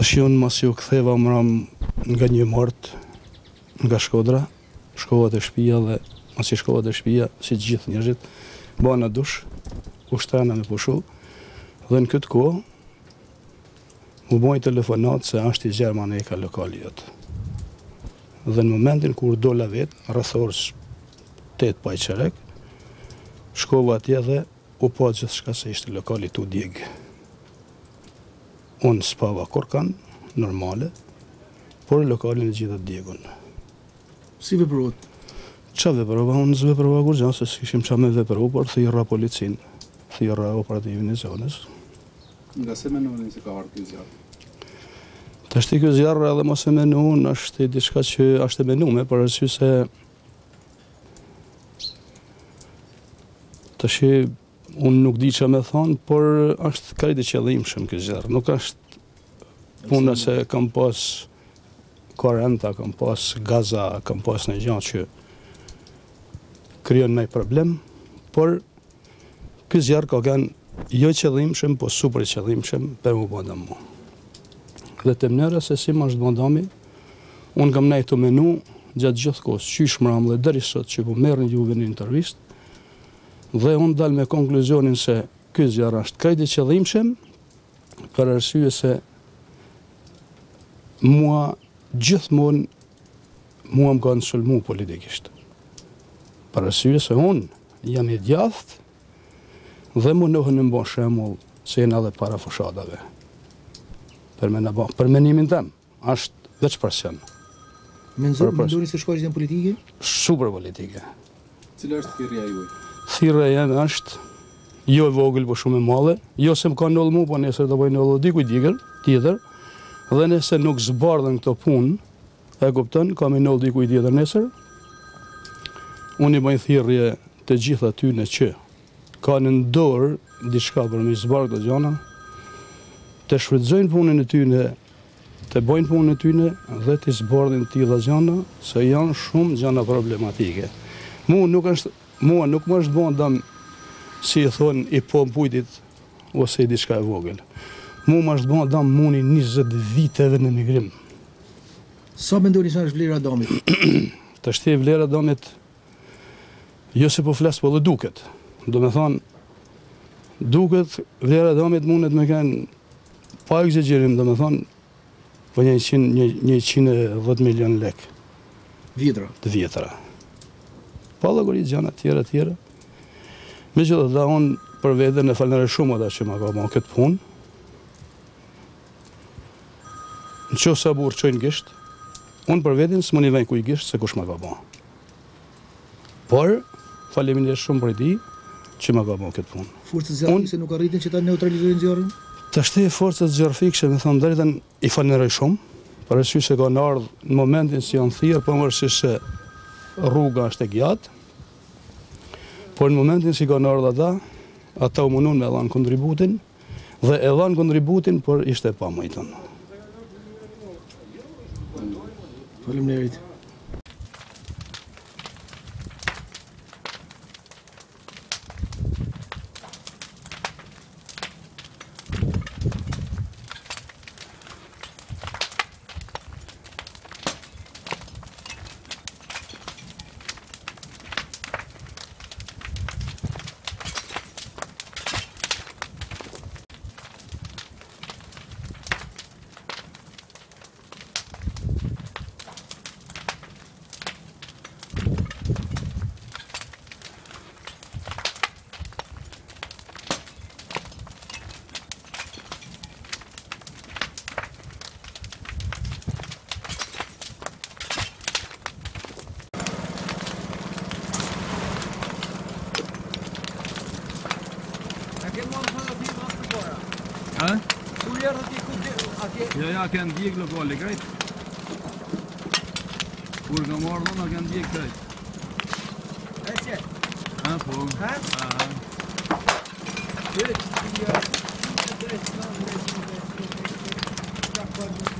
Tash unë mas ju ktheva mram nga një mort nga Shkodra, shkova te shtëpia dhe mas I shkova te shtëpia, si të gjithë njerëzit, bëna dush, ushtrana me pushu, dhe në këtë kohë mu boj telefonat se është I Gjerman e ka lokali jot. Dhe në momentin kur dola vet, rreth orës 8 pa I qerek, shkova atje dhe u pa gjithçka se ishte lokali tu djeg. Unë spava korkan, normale, por lokalin e gjitha djegun. Si veprovat? Qa veprova? Unë zveprova kur gjanë, se s'kishim qa me vepru, por thirra policin, thirra operativin e zonës. Nga se menoni se ka ardhur ky zjarr? Tashti ky zjarr edhe mos e menun, është diçka që është e menume, për arsye se tash unë nuk di qa me thonë, por është krejt I qëllimshëm ky zjarr. Nuk është puna se kam pas korrenta, kam pas gaza, kam pas në gjë që krijon ndaj problem, por ky zjarr ka qenë jo qëllimshëm, po super qëllimshëm për mu bënda mu. Dhe të mënyra se si më është bëndami, unë kam nejtë të menu gjatë gjithë kohës, qysh mram dhe deri sot që po merrin juve një intervistë, dhe unë dal me konkluzionin se ky zjarr është krejt I qëllimshëm, për arsye se mua gjithmonë më kanë sulmu politikisht. Për arsye se unë jam I djathtë dhe mundohen në mbo shembull se jena edhe para fushadave. Për menimin tem, është veç person. Mendoni se shkaqjet janë politike? Super politike. Cila është thirrja juaj? Thirrja jeme është jo e vogël, po shumë e madhe, jo se më ka ndodhur mua, po nesër do bëj ndodhur dikujt tjetër, dhe nëse nuk zbardhen këto punë, e kupton, ka më ndodhur dikujt tjetër nesër. Unë I bëj thirrje të gjithë atyre që kanë në dorë diçka për me zbardhë këto gjëra, të shfrytëzojnë punën e tyre, të bëjnë punën e tyre dhe të zbardhin të tilla gjëra, se janë shumë gjëra problematike. Mua nuk më është bën dëm, si e thonë, I pompujtit ose I diçka e vogël. Mua më është bën dëm muni 20 viteve në migrim. Sa mendoni se është vlera e dëmit? Tashti vlera e dëmit jo se po flas, po dhe duket. Do me thonë, duket vlera e dëmit mundet me kanë pa egzagjerim, do me thonë, po 110 milion lek. Vjetra? Të vjetra. Pa llogarit gjana tjera. Megjithatë, unë për veten e falenderoj shumë ata që ma ka bën këtë punë. Nëse burr çojnë gisht, unë për veten s'më vjen ku I gisht se kush ma ka bën. Por faleminderit shumë për ti që ma ka bën këtë punë. Forcat zjarrike nuk arritin që ta neutralizojnë zjarrin? Tashti forcat zjarrike, me thënë drejtën, I falenderoj shumë, për arsye se kanë ardhur në momentin që janë thirrë, pavarësisht se rruga është e gjatë, por në momentin që kanë ardhur ata u mundun me dhanë kontributin, dhe e dhanë kontributin, por ishte pa mujtën. Faleminderit. Ja, kanë ndjek lokale, krejt. Kur ka marrë dhona, kanë ndjek krejt. E që? Ha, po. Ha? Ha.